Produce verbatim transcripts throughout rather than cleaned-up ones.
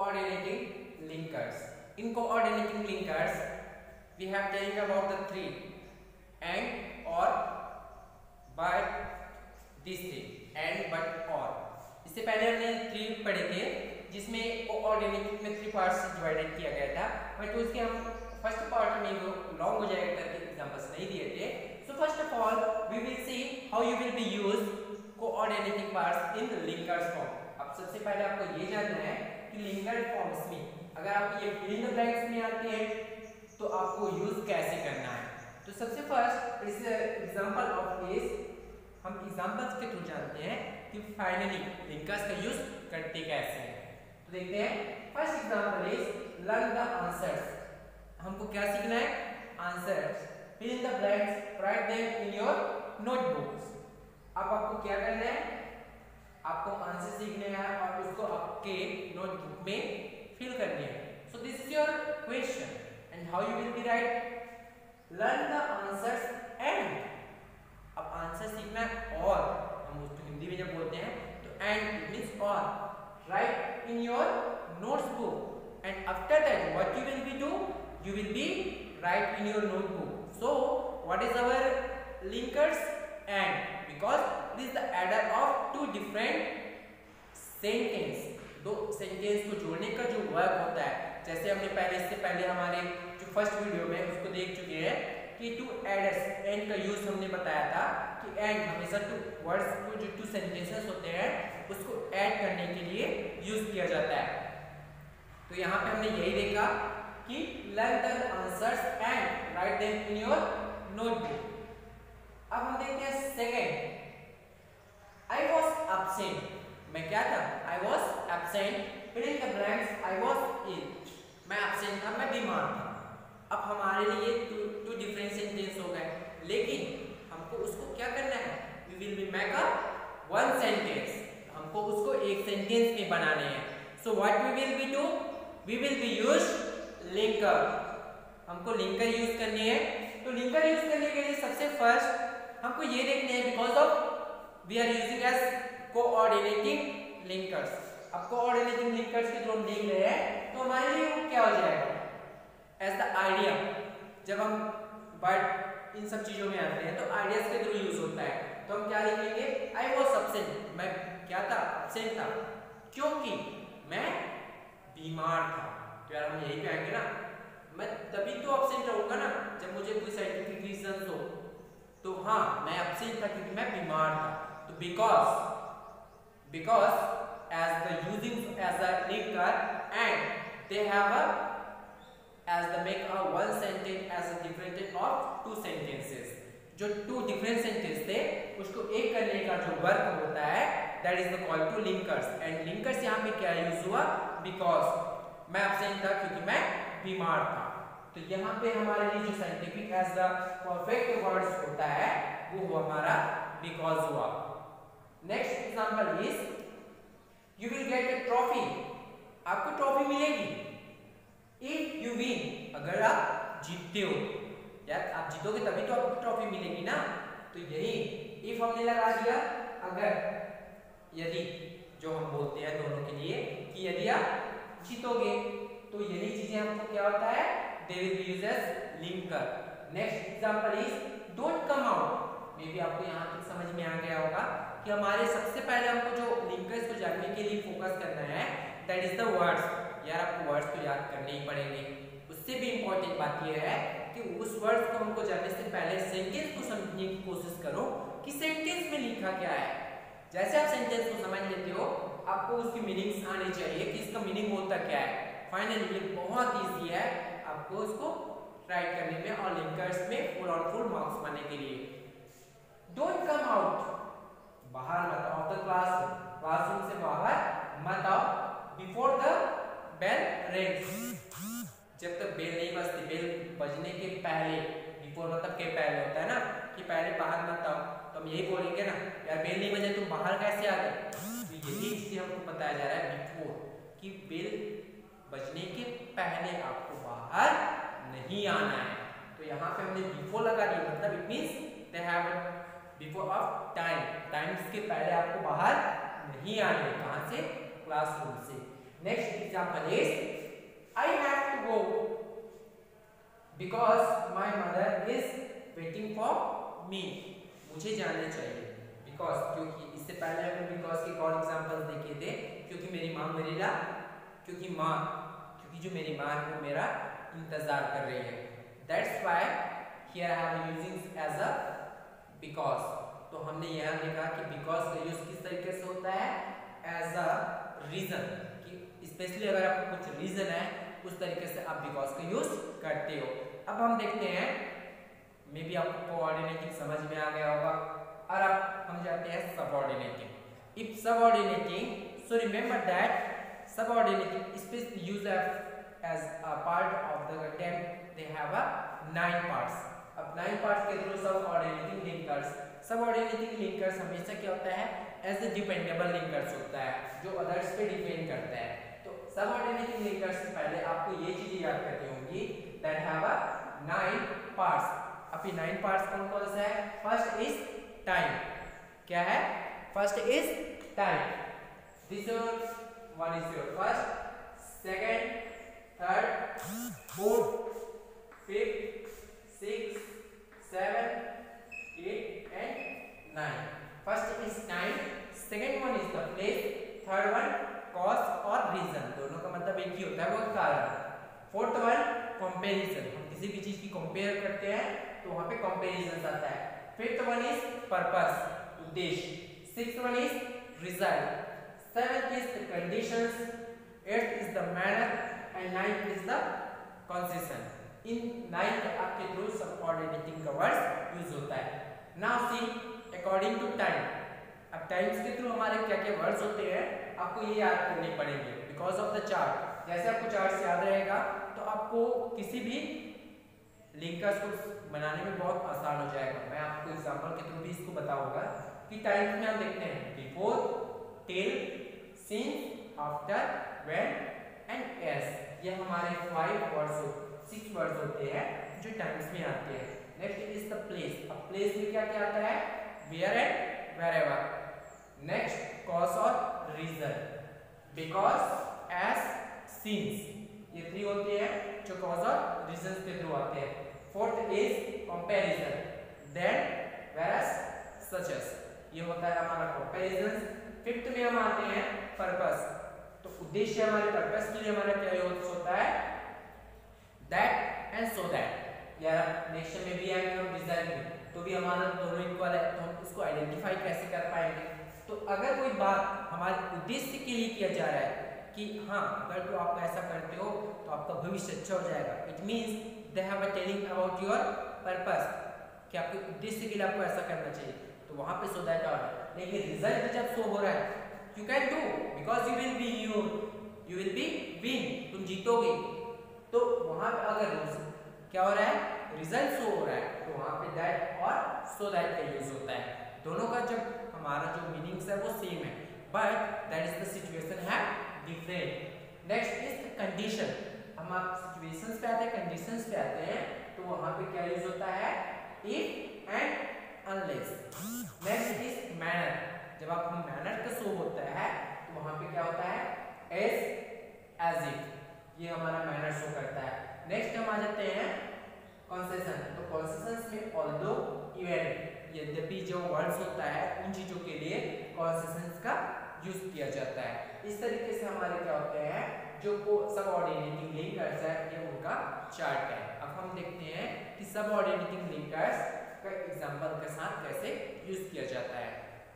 coordinating linkers. In coordinating linkers, we have telling about the three and, or, but, these three and, but, or. इससे पहले हमने three पढ़े थे जिसमें coordinating में थ्री पार्ट्स डिवाइडेड किया गया था, बट उसके हम फर्स्ट पार्ट में वो लॉन्ग हो जाएगा करके एग्जांपल्स नहीं दिए थे. So first of all we will see how you will be use coordinating parts in linkers form. अब सबसे पहले आपको ये जानना है कि लिंकर फॉर्म्स में अगर आप ये फिल इन द ब्लैंक्स में आते हैं तो आपको यूज कैसे करना है. तो सबसे फर्स्ट इस एग्जांपल ऑफ इज हम एग्जांपल्स के थ्रू जानते हैं कि फाइनली लिंकर्स का यूज करते कैसे हैं. तो देखते हैं. First example is learn the answers. हमको क्या सीखना है? Answers. Fill in the blanks, write them in your notebooks. अब आपको क्या करना है? आपको आंसर सीखने हैं और उसको आपके नोटबुक में फिल करनी है. So this is your question and how you will be write. Learn the answers and. अब आंसर सीखना है और हम उसको हिंदी में जब बोलते हैं तो एंड इट मींस और. Write in your notebook and after that what you will be do, you will be write in your notebook. So what is our linkers? And because it is the adder of two different sentence. दो sentence को जोड़ने का जो work होता है, जैसे हमने पहले इससे पहले हमारे जो फर्स्ट वीडियो में उसको देख चुके हैं कि टू एडर्स एंड का यूज हमने बताया था कि एंड हमेशा टू वर्ड्स को जो टू सेंटेंसेस होते हैं उसको ऐड करने के लिए यूज किया जाता है. तो यहाँ पे हमने यही देखा कि learn the answers and write them in your notebook. अब हम देखते हैं सेकेंड. I was absent. मैं क्या था? I was absent. Fill in the blanks. I was ill. मैं absent था, मैं बीमार था. अब हमारे लिए टू टू डिफरेंट सेंटेंस हो गए, लेकिन हमको उसको क्या करना है? We will be make a one sentence. हमको उसको एक सेंटेंस में बनाने हैं. So what we will be do? We will be use लिंकर. हमको लिंकर यूज करनी है. तो लिंकर यूज करने के लिए सबसे फर्स्ट हमको ये देखना है because of we are using as coordinating linkers. अब कोऑर्डिनेटिंग लिंकर्स के थ्रू हम देख रहे हैं तो हमारे लिए वो क्या हो जाएगा? As the idea. जब हम बट इन सब चीजों में आते हैं तो आइडियाज के थ्रू यूज होता है. तो हम क्या लिखेंगे? I was absent. मैं क्या था? एब्सेंट था क्योंकि मैं बीमार था. तो यार हम यही कहेंगे ना, मैं तभी तो एब्सेंट रहूंगा ना जब मुझे कोई साइंटिफिक रीजन हो. तो हाँ मैं एब्सेंट था क्योंकि मैं बीमार था. तो because because as the using as a linker and they have a as the make a one sentence as a different of two sentences. जो टू डिफरेंट सेंटेंस थे उसको एक करने का जो वर्क होता है that is the called to linkers. And linkers यहाँ पे क्या यूज हुआ? बिकॉज मैं एब्सेंट था क्योंकि मैं बीमार था. तो यहाँ पे हमारे लिए जो scientific as the perfect words होता है वो हुआ हमारा बिकॉज हुआ. Next example is you will get a trophy. आपको ट्रॉफी मिलेगी इफ यू विन. अगर आप जीतते हो. यार आप जीतोगे तभी तो आपको ट्रॉफी मिलेगी ना. तो यही इफ हमने लगा दिया अगर, यदि जो हम बोलते हैं दोनों के लिए कि यदि आप जीतोगे तो यही चीजें हमको क्या होता है? They will be used as linker. Next example is don't come out. Maybe आपको यहाँ तक समझ में आ गया होगा कि हमारे सबसे पहले हमको जो लिंकर्स को जानने के लिए फोकस करना है दैट इज द वर्ड्स. यार आपको वर्ड्स तो याद करने ही पड़ेंगे. उससे भी इंपॉर्टेंट बात यह है कि उस वर्ड्स को हमको जानने से पहले सेंटेंस को समझने की कोशिश करो कि सेंटेंस में लिखा क्या है. जैसे आप सेंटेंस को समझ लेते हो आपको उसकी मीनिंग्स आनी चाहिए कि इसका मीनिंग होता क्या है. फाइनली ये बहुत इजी है आपको उसको राइट करने में और लिंकर्स में फुल और फुल मार्क्स पाने के लिए. Don't come out. बाहर मत आओ द क्लास. क्लासरूम से बाहर मत आओ बिफोर द बेल रिंग्स. जब तक बेल नहीं बजती, बेल बजने के पहले. बिफोर मतलब के पहले होता है ना कि पहले बाहर मत आओ. तो हम यही बोलेंगे ना यार बेल नहीं बजे तुम बाहर कैसे आ गए. तो यही चीज हमको बताया जा रहा है बिफोर कि बेल बजने के पहले आपको बाहर नहीं आना है. तो यहाँ पे हमने बिफोर लगा दिया मतलब it means they have before of time. Times के पहले आपको बाहर नहीं आना है. कहाँ से? क्लासरूम से. Next example is I have to go because my mother is waiting for me. मुझे जाना चाहिए बिकॉज, क्योंकि इससे पहले हमने बिकॉज के और एग्जांपल्स देखे थे। क्योंकि मेरी माँ मेरे लिए, क्योंकि माँ क्योंकि जो मेरी माँ है वो मेरा इंतजार कर रही है। That's why here I am using as a because. तो हमने यहाँ देखा कि बिकॉज का यूज किस तरीके से होता है, एज अ रीजन, कि स्पेशली अगर आपको कुछ रीजन है उस तरीके से आप बिकॉज का यूज करते हो। अब हम देखते हैं, मे बी आपको कोऑर्डिनेटिंग समझ में आ गया होगा। और अब हम जाते हैं subordinating. If subordinating, so remember that subordinating specially use as a part of the content, they have a nine parts। अब nine parts के through subordinating linkers, subordinating linkers हमेशा क्या होता है, एज ए डिपेंडेबल लिंकर्स होता है जो others पे डिपेंड करता है। तो सबऑर्डिनेटिंग लिंकर्स से पहले आपको ये चीजें याद करनी होंगी, that have a nine parts. अब ये नाइन पार्ट्स कौन कौन सा है? First is time. क्या है? First is time. This one is your first, second, third, fourth, fifth, six, seven, eight and nine. First is time, second one is the place, third one cause और reason, दोनों का मतलब एक ही होता है, वो कारण। फोर्थ वन कंपैरिजन, हम किसी भी चीज की कंपेयर करते हैं तो वहां पे कंपैरिजन आता है। फिफ्थ वन इज पर्पस, उद्देश्य। Sixth one is result, seventh is the conditions, eighth is the manner and ninth is the concession. In nine आपके थ्रू सबऑर्डिनेटिंग का वर्ड यूज होता है। Now see according to time, अब times के through हमारे क्या क्या वर्ड्स होते हैं आपको ये याद करने पड़ेंगे बिकॉज ऑफ द चार्ट। जैसे आपको चार्ट याद रहेगा तो आपको किसी भी लिंकर्स को बनाने में बहुत आसान हो जाएगा। मैं आपको एग्जांपल के थ्रू भी इसको बताऊंगा कि टाइम्स में हम देखते हैं before, till, since, after, when and as. ये हमारे फाइव वर्ड्स, सिक्स वर्ड्स होते हैं जो टाइम्स में आते हैं। Next is the place. अब प्लेस में क्या क्या आता है? Where and wherever. Next cause और रीजन, बिकॉज, एज, सिंस, ये थ्री होते हैं जो कॉज और रीजन के थ्रू आते हैं। Fourth is comparison, than, whereas, such as, ये होता है हमारा कंपैरिजन। फिफ्थ में हम आते हैं पर्पस, तो उद्देश्य हमारे पर्पस के लिए हमारा क्या यूज होता है? That and so that. या नेक्स्ट में भी आएंगे हम डिजाइन में, तो भी हमारा दोनों इक्वल है, तो हम इसको आइडेंटिफाई कैसे कर पाएंगे? तो अगर कोई बात हमारे उद्देश्य के लिए किया जा रहा है कि हाँ अगर तो आप ऐसा करते हो तो आपका भविष्य अच्छा हो जाएगा, it means they have a telling about your purpose, कि आपके उद्देश्य के लिए आपको ऐसा करना चाहिए, तो वहां पे सो दैट और। लेकिन रिजल्ट जब शो हो रहा है, you can do because you will be you you will be win, तुम जीतोगे, तो वहां पे अगर क्या हो रहा है? रिजल्ट शो हो रहा है, तो वहां पे दैट और सो दैट का यूज होता है। दोनों का जब हमारा जो मीनिंग्स है वो सेम है, but that is the situation है डिफरेंट। Next is condition. हम आप सिचुएशंस पे आते हैं, कंडीशंस पे आते हैं, तो वहां पे क्या यूज होता है? If and unless. Next is manner. जब आप मैनर का शो होता है तो वहां पे क्या होता है? एज, एज इफ, ये हमारा मैनर शो करता है। नेक्स्ट हम आ जाते हैं कंसेशन। तो कंसेशंस में ऑल्दो, इवन, यद्यपि जो वर्ड्स होता है उन चीजों के लिए कंसेशंस का यूज किया जाता है। इस तरीके से हमारे क्या होते हैं जो सबऑर्डिनेटिंग लिंकर्स है, ये उनका चार्ट है। अब हम देखते हैं कि सबऑर्डिनेटिंग लिंकर्स का एग्जांपल के साथ कैसे यूज किया जाता है।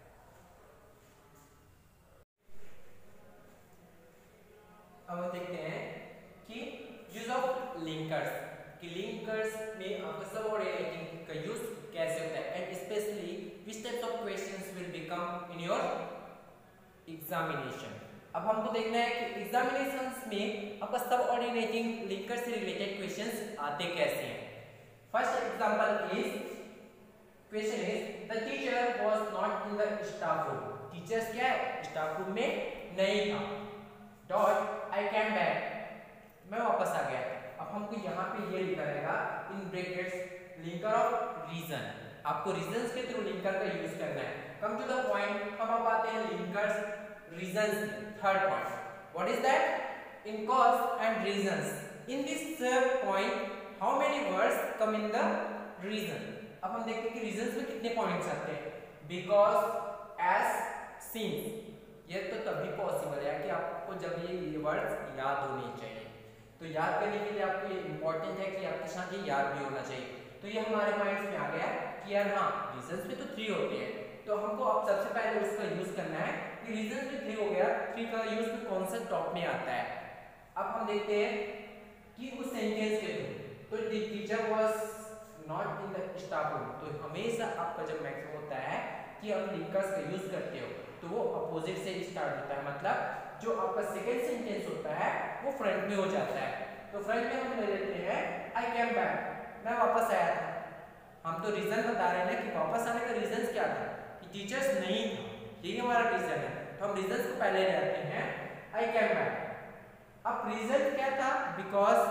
अब हम देखते हैं कि यूज ऑफ लिंकर्स, कि लिंकर्स में आपका सबऑर्डिनेटिंग का यूज कैसे होता है, and specially which types of questions will become in your examination. अब हमको देखना है कि एग्जामिनेशंस में आपका सबऑर्डिनेटिंग लिंकर से रिलेटेड क्वेश्चंस आते कैसे हैं। First example is, question is the teacher was not in the staff room. Teachers क्या है? स्टाफ रूम में नहीं था। डॉट आई कैम बैक, मैं वापस आ गया। अब हमको यहाँ पे ये लिखा रहेगा in brackets linker of reason. आपको रीजंस के थ्रू लिंकर का यूज करना है। कम टू द पॉइंट, हम अब आते हैं लिंकर्स रीजंस में। Third point, What is that? In cause and reasons. In this uh, point, how many words come in the reason? अब हम देखते हैं कि reasons में कितने points आते हैं. Because, as, since. ये तो तभी पॉसिबल है कि आपको जब ये ये वर्ड्स याद होने चाहिए. तो याद करने के लिए आपको ये इंपॉर्टेंट है कि आपके साथ ये याद भी होना चाहिए. तो ये हमारे माइंड्स में आ गया कि यार हाँ रीजंस में तो थ्री होते हैं, तो हमको अब सबसे पहले उसका यूज करना है कि रीजंस में थ्री हो गया, थ्री का यूज में कौन सा टॉप में आता है. अब हम देखते हैं कि उस सेंटेंस के थ्रू तो the teacher was not in the staff room. तो हमेशा आपका जब मैक्सिमम होता है कि आप लिंकर्स का यूज करते हो तो वो अपोजिट से स्टार्ट होता है, मतलब जो आपका सेकंड सेंटेंस होता है वो फ्रंट में हो जाता है. तो फ्रंट में हम ले लेते हैं आई केम बैक, मैं वापस आया था. हम तो रीजन बता रहे हैं कि वापस आने का रीजन क्या था कि टीचर्स नहीं था, यही हमारा रीजन है. तो हम रीजन को पहले ले आते हैं आई केम बैक. अब रीजन क्या था? Because,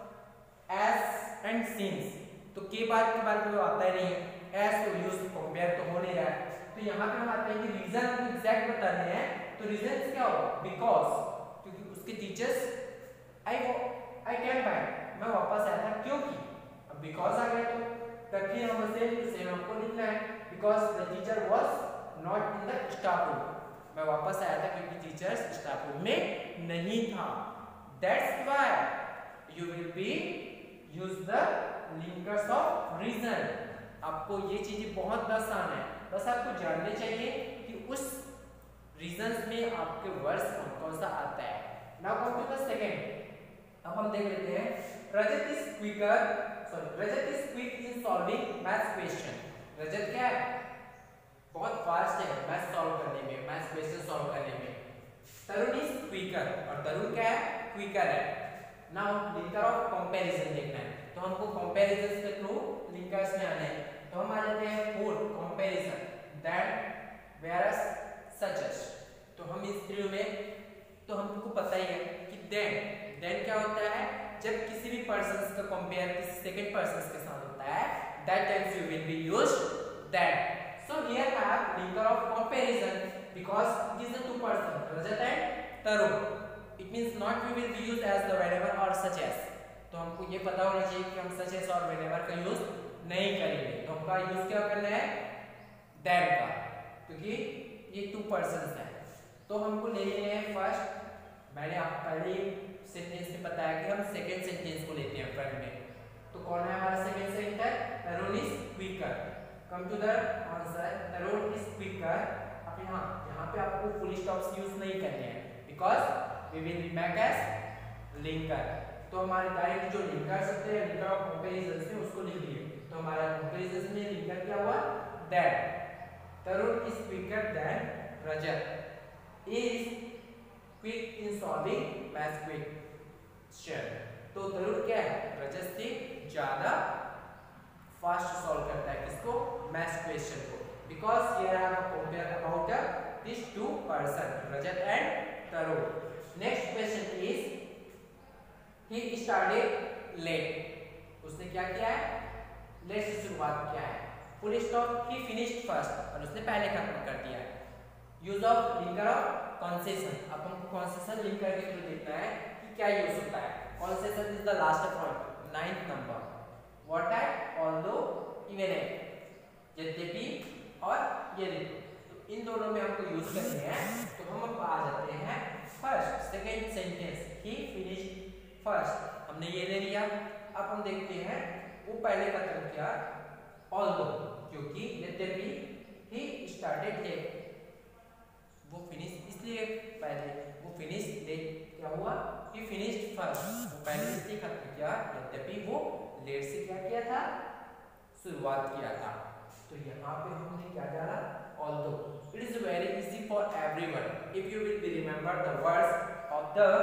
as and since. तो के बाद के बारे में आता ही नहीं है, एज तो यूज कंपेयर तो हो नहीं रहा है. तो यहाँ पे हम आते हैं कि रीजन हम एग्जैक्ट बता रहे हैं. तो रीजन क्या होगा? बिकॉज, क्योंकि उसके टीचर्स आई आई केम बैक, मैं वापस आया था. क्योंकि अब बिकॉज आ गया तो तभी हम सेम टू सेम हमको लिखना है. Because the teacher was not in the staff room, मैं वापस आया था क्योंकि टीचर्स स्टाफ रूम में नहीं था. That's why you will be use the linkers of reason. आपको ये चीजें बहुत आसान है, बस आपको जानने चाहिए कि उस रीजंस में आपके वर्ड्स कौन कौन सा आता है. Now come to the second. अब हम देख लेते हैं Rajat is quicker sorry Rajat is quick in solving maths question. Rajat क्या है? बहुत फास्ट है मैथ्स सॉल्व करने में, मैथ्स क्वेश्चन सॉल्व करने में. तरुण इज क्विकर, और तरुण क्या है? क्विकर है. नाउ लिंकर ऑफ कंपैरिजन देखना है, तो हमको कंपैरिजन के थ्रू लिंकर्स में आना है. तो हम आ जाते हैं for comparison, that whereas such as. तो हम इस थ्री में तो हमको पता ही है कि देन देन क्या होता है? जब किसी भी पर्सन्स का कंपेयर किसी सेकंड पर्सन्स के साथ होता है, that times you will be used that. So here I have linker of comparison because it is the two person Rajat and Tarun. It means not we will be used as the whenever और such as. तो हमको ये पता होना चाहिए कि हम such as और व्हेनेवर का यूज नहीं करेंगे. तो हमका यूज क्या करना है? दैट का, क्योंकि ये टू पर्सन्स हैं. तो हमको ले लेने हैं फर्स्ट. मैंने आपको पहले सेंटेंस में बताया कि हम सेकंड सेंटेंस को लेते हैं फ्रंट में. तो कौन है हमारा second sentence? Tarun is quicker. Come to the answer, Tarun is quicker. अब यहाँ यहाँ पे आपको फुल स्टॉप्स यूज नहीं करने हैं because we will make as linker. तो हमारे डायरेक्ट जो लिंकर्स होते हैं लिंकर ऑफ कंपैरिजन से उसको लिख लिए. तो हमारा कंपैरिजन में लिंकर क्या हुआ? That. Tarun is quicker than Rajat is quick in solving maths question. तो तरुण क्या है? रजत से ज्यादा फास्ट सॉल्व करता है किसको? मैथ्स क्वेश्चन को. Because here I have compare about this two person Rajat and Tarun. Next question is he started late. उसने क्या किया है? लेट से शुरुआत किया है. Full stop he finished first, और उसने पहले खत्म कर दिया है. Use of linker of concession. अब हमको कंसेशन लिंकर के थ्रू देखना है कि क्या यूज होता है. Concession is the last point, ninth number. What है? ऑल्दो, इवन एंड, यद्यपि और यदि. तो इन दोनों में हमको यूज करने हैं. तो हम अब आ जाते हैं first second sentence. He finished first, हमने ये ले लिया. अब हम देखते हैं वो पहले खत्म किया ऑल्दो, क्योंकि यद्यपि ही स्टार्टेड लेट. वो फिनिश इसलिए पहले वो फिनिश लेट क्या हुआ? He finished first. वो पहले इसलिए खत्म किया यद्यपि वो लेट से क्या किया था? शुरुआत किया था. तो यहाँ पे हमने क्या जाना? Although. It is very easy for everyone if you will be remember the words of the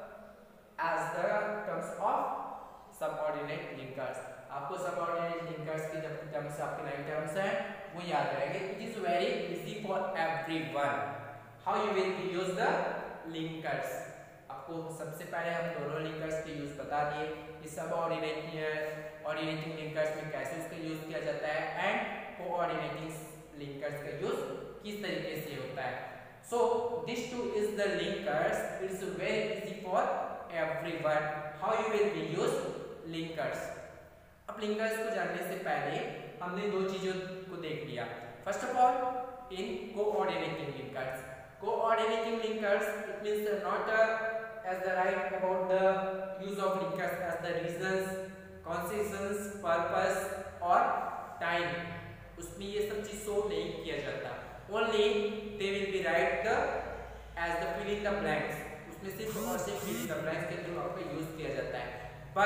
as the terms of subordinate linkers. आपको subordinate linkers के जब terms आपके nine terms हैं वो याद रहेंगे. It is very easy for everyone. How you will use the linkers? आपको सबसे पहले हम दोनों linkers के use बता दिए कि subordinate ordinating linkers में कैसे उसका use किया जाता है and coordinating linkers का use किस तरीके से होता है. So this two is the linkers. It's very easy for everyone how you will be use linkers. अब linkers को जानने से पहले हमने दो चीजों को देख लिया. First of all, in coordinating linkers. Coordinating linkers, it means not uh, as the right about the use of linkers as the reasons, consistence, purpose और time. उसमें ये सब चीज शो नहीं किया जाता. Only they will be write the as the fill in the blanks. उसमें सिर्फ और सिर्फ fill in the blanks के थ्रू आपको यूज किया जाता है.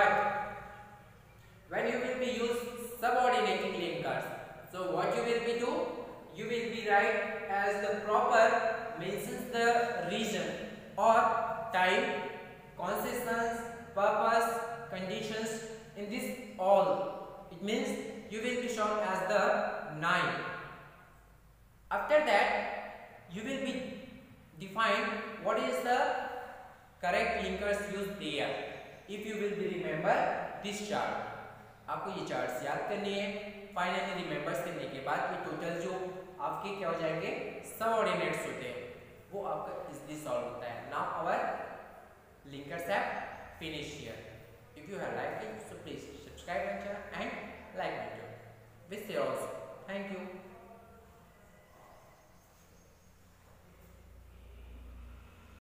But when you will be use subordinating linkers, so what you will be do? You will be write as the proper mentions the reason or time, consistence, purpose, conditions. In this all, it means you will be shown as the nine. After that, you will be define what is the correct linkers used there. If you will be remember this chart, आपको ये charts याद करनी है. Finally remembers करने के बाद ये total जो आपके क्या हो जाएंगे सबऑर्डिनेट्स होते हैं वो आपका इजीली सॉल्व होता है. Now our linkers have finish here. If you have liked it, so please subscribe my channel and like my video. Wish you also. Thank you.